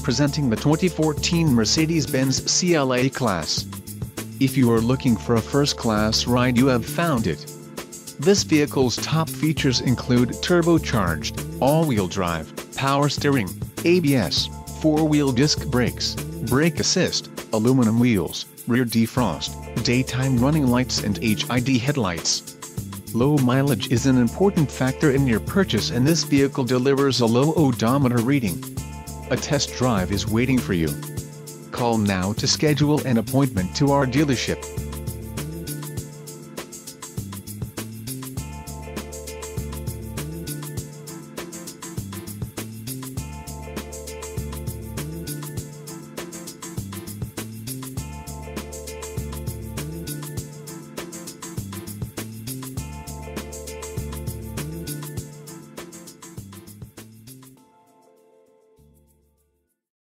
Presenting the 2014 Mercedes-Benz CLA class. If you are looking for a first-class ride, you have found it. This vehicle's top features include turbocharged, all-wheel drive, power steering, ABS, 4-wheel disc brakes, brake assist, aluminum wheels, rear defrost, daytime running lights and HID headlights. Low mileage is an important factor in your purchase, and this vehicle delivers a low odometer reading. A test drive is waiting for you. Call now to schedule an appointment to our dealership.